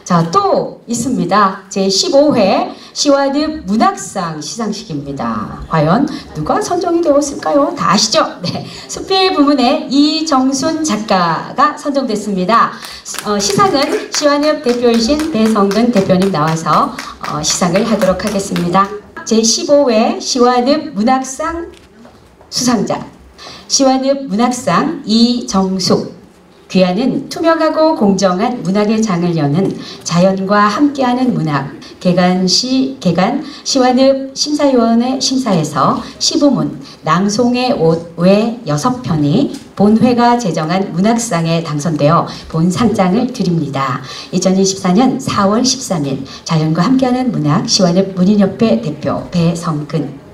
자, 또 있습니다. 제15회 시와늪 문학상 시상식입니다. 과연 누가 선정이 되었을까요? 다 아시죠? 네, 수필 부문의 이정순 작가가 선정됐습니다. 시상은 시와늪 대표이신 배성근 대표님 나와서 시상을 하도록 하겠습니다. 제15회 시와늪 문학상 수상자 시와늪 문학상 이정숙. 귀하는 투명하고 공정한 문학의 장을 여는 자연과 함께하는 문학 개간 시와늪 심사위원회 심사에서 시부문 낭송의 옷 외 6편이 본회가 제정한 문학상에 당선되어 본 상장을 드립니다. 2024년 4월 13일 자연과 함께하는 문학 시와늪 문인협회 대표 배성근.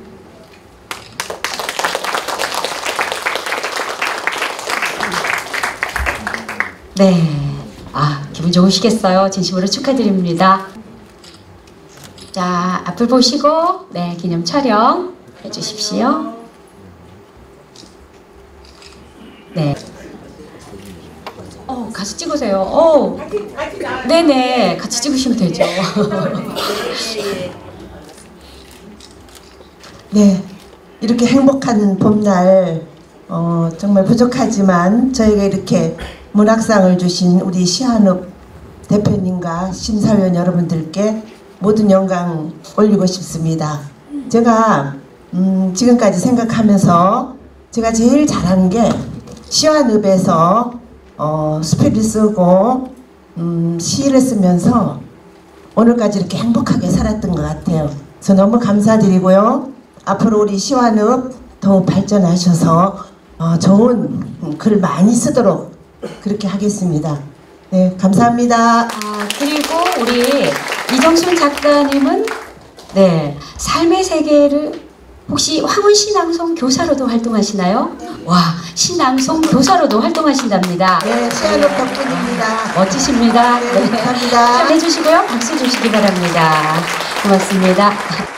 네, 기분 좋으시겠어요? 진심으로 축하드립니다. 자, 앞을 보시고 네, 기념 촬영 해주십시오. 네. 같이 찍으세요. 네네, 같이 찍으시면 되죠. 네, 이렇게 행복한 봄날 정말 부족하지만 저에게 이렇게 문학상을 주신 우리 시와늪 대표님과 심사위원 여러분들께 모든 영광 올리고 싶습니다. 제가 지금까지 생각하면서 제가 제일 잘하는 게 시와늪에서 수필을 쓰고 시를 쓰면서 오늘까지 이렇게 행복하게 살았던 것 같아요. 그래서 너무 감사드리고요. 앞으로 우리 시와늪 더욱 발전하셔서 좋은 글 많이 쓰도록 그렇게 하겠습니다. 네, 감사합니다. 그리고 우리 이정순 작가님은 네, 삶의 세계를 혹시 황혼 시낭송 교사로도 활동하시나요? 와, 시낭송 교사로도 활동하신답니다. 네, 시와늪 덕분입니다. 멋지십니다. 네, 감사합니다. 잘 해주시고요. 박수 주시기 바랍니다. 고맙습니다.